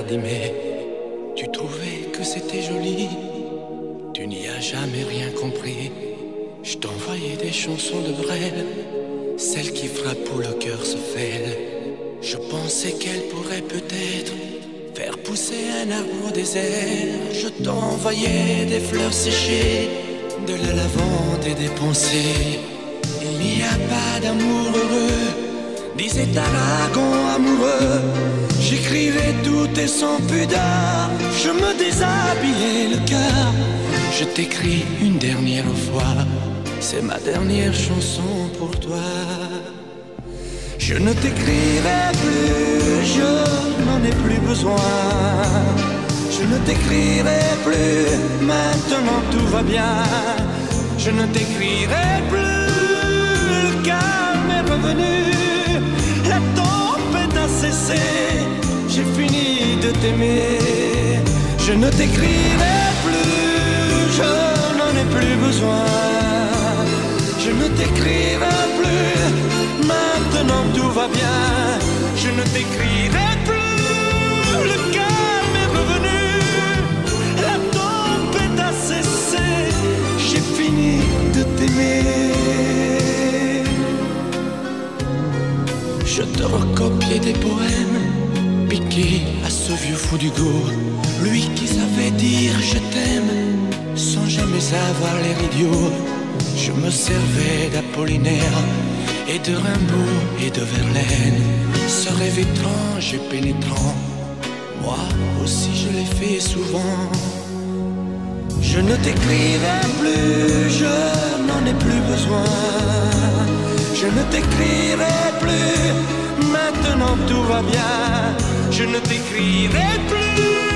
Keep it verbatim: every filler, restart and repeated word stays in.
d'aimer. Tu trouvais que c'était joli, tu n'y as jamais rien compris. Je t'envoyais des chansons de Brel, celles qui frappent où le cœur se fêle. Je pensais qu'elle pourrait peut-être faire pousser un arbre au désert. Je t'envoyais des fleurs séchées, de la lavande et des pensées. Il n'y a pas d'amour heureux, disait Aragon amoureux. J'écrivais tout et sans pudeur, je me déshabillais le cœur. Je t'écris une dernière fois, c'est ma dernière chanson pour toi. Je ne t'écrirai plus, je n'en ai plus besoin. Je ne t'écrirai plus, maintenant tout va bien. Je ne t'écrirai plus, le calme est revenu. La tempête a cessé, j'ai fini de t'aimer. Je ne t'écrirai plus, je n'en ai plus besoin. Je ne t'écrirai plus, maintenant tout va bien. Je ne t'écrirai plus, le calme est revenu. La tempête a cessé, j'ai fini de t'aimer. Je te recopiais des poèmes piqués à ce vieux fou d'Hugo, lui qui savait dire je t'aime sans jamais avoir l'air idiot. Je me servais d'Apollinaire et de Rimbaud et de Verlaine, ce rêve étrange et pénétrant, moi aussi je l'ai fait souvent. Je ne t'écrirai plus, je n'en ai plus besoin. Je ne t'écrirai plus, maintenant tout va bien. Je ne t'écrirai plus.